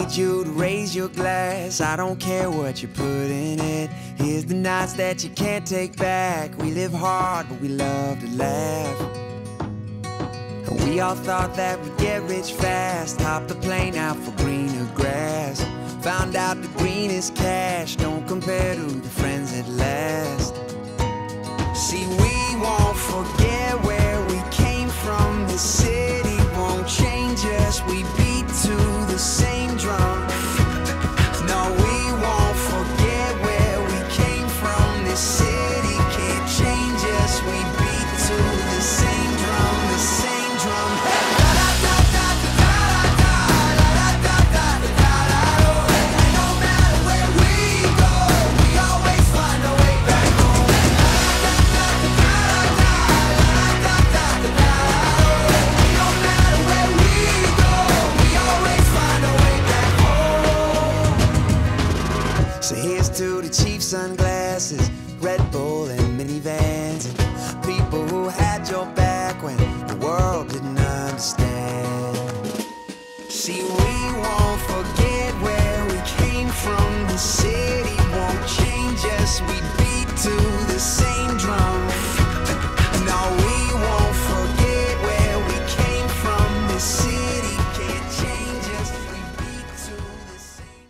need you to raise your glass. I don't care what you put in it. Here's the nights that you can't take back. We live hard, but we love to laugh. And we all thought that we'd get rich fast. Hopped the plane out for greener grass. Found out the greenest cash don't compare to the friends that last. See, we won't forget where we came from. The city won't change us. We beat to the same drum. No, we won't forget where we came from. This city can't change us. We beat to the same drum, the same drum. No matter where we go, we always find a way back home. No matter where we go, we always find a way back home. So here's to the cheap sunglasses, Red Bull and minivans, and people who had your back when the world didn't understand. See, we won't forget where we came from. The city won't change us. We beat to the same drum. No, we won't forget where we came from. The city can't change us. We beat to the same.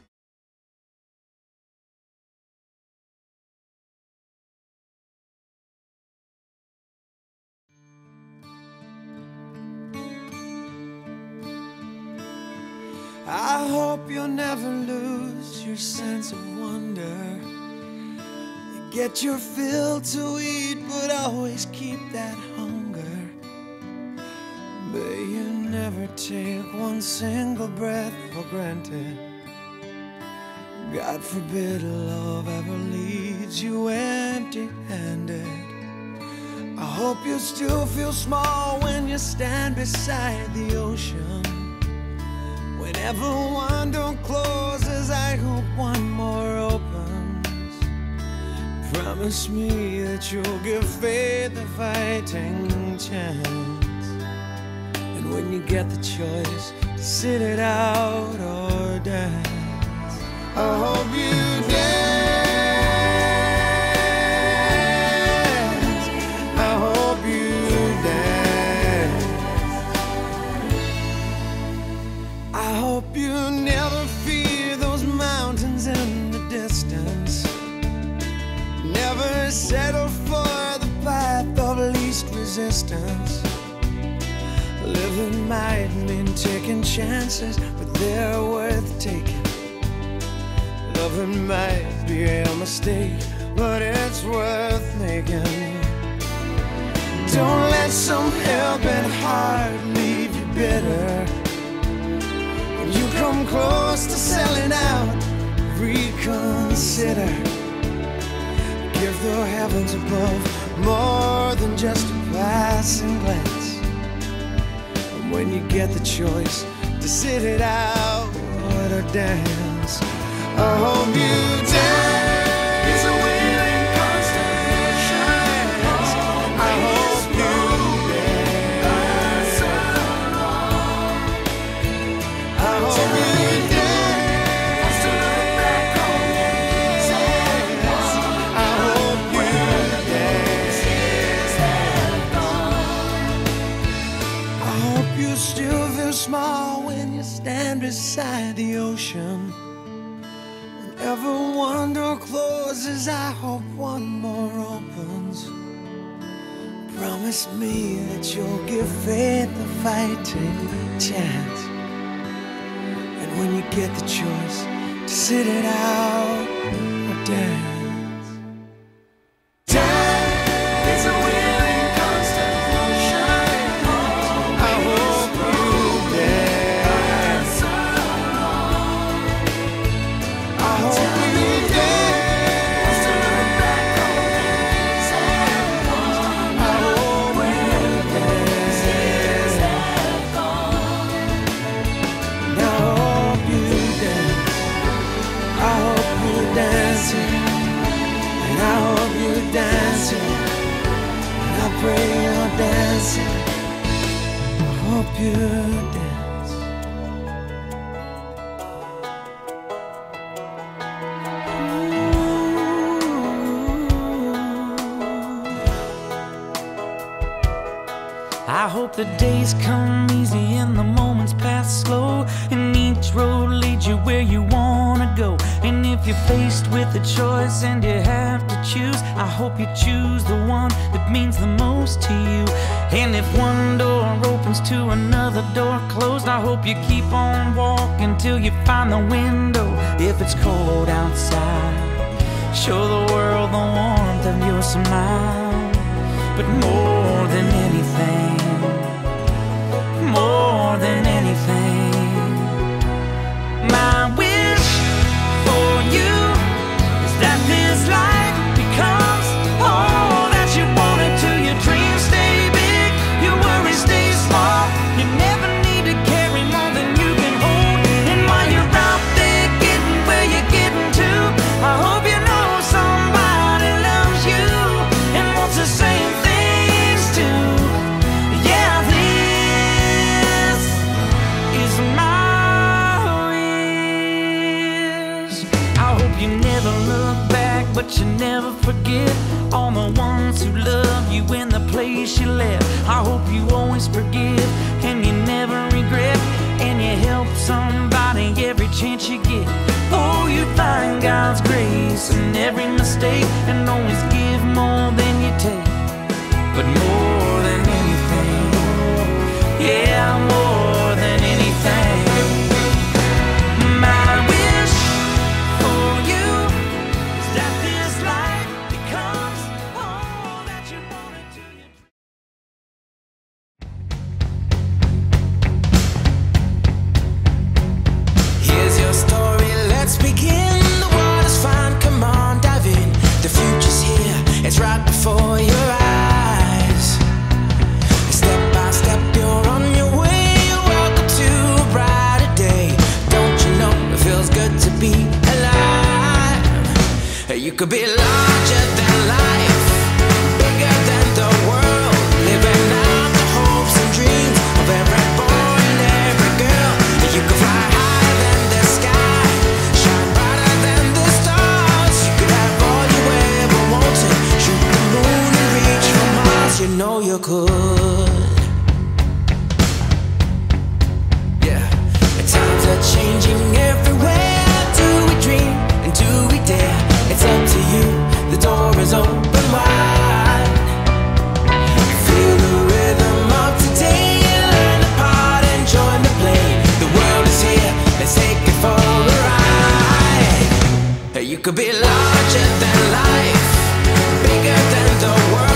I hope you'll never lose your sense of wonder. You get your fill to eat, but always keep that hunger. But you never take one single breath for granted. God forbid love ever leaves you empty-handed. I hope you still feel small when you stand beside the ocean. Whenever one door closes, I hope one more opens. Promise me that you'll give faith a fighting chance. And when you get the choice to sit it out or dance, I hope you dance. I hope you dance. I hope you never fear those mountains in the distance. Never settle for the path of least resistance. Living might mean taking chances, but they're worth taking. Loving might be a mistake, but it's worth making. Don't let some hell-bent heart leave you bitter. You come close to selling out, reconsider. Give the heavens above more than just a passing glance. And when you get the choice to sit it out or dance, I hope you dance. It's a willing constellation. I hope you dance. I hope you dance. To look back home. I hope you dance. I hope you still feel small when you stand beside the ocean. Whenever one door closes, I hope one more opens. Promise me that you'll give faith a fighting chance. And when you get the choice to sit it out or dance, dance is a willing constellation. I hope you dance. I hope you dance. To look back home. I hope you dance. And I hope you dance. I hope you're dancing. And I hope you're dancing. And I pray you're dancing. I hope you dance. I hope the days come easy and the moments pass slow, and each road leads you where you wanna go. And if you're faced with a choice and you have to choose, I hope you choose the one that means the most to you. And if one door opens to another door closed, I hope you keep on walking till you find the window. If it's cold outside, show the world the warmth of your smile. But more than anything, more than anything, my wish for you is that this life becomes all that you want it to. Your dreams stay big, your worries stay small. You never need to carry more than you can hold. And while you're out there getting where you're getting to, I hope you know somebody loves you and wants the same things too. Yeah, this is my wish. I hope you never look back, but you never forget all the ones who love you in the place you left. I hope you always forgive and you never regret, and you help somebody every chance you get. Oh, you find God's grace in every mistake, and always give more than you take. But more than anything, yeah, more than anything, my wish for you is that this life becomes all that you want it to. Here's your story, let's begin. The water's fine, come on, dive in. The future's here, it's right before your eyes. Step by step, you're on your way. Welcome to a brighter day. Don't you know it feels good to be alive? You could be larger than life, bigger than the world, living out the hopes and dreams of every boy and every girl. You could fly higher than the sky, shine brighter than the stars. You could have all you ever wanted, shoot the moon and reach for Mars. You know you could. Yeah, times are changing everywhere. Do we dream and do we dare? It's up to you, the door is open wide. Feel the rhythm of today, learn the part and join the play. The world is here, let's take it for a ride. You could be larger than life, bigger than the world.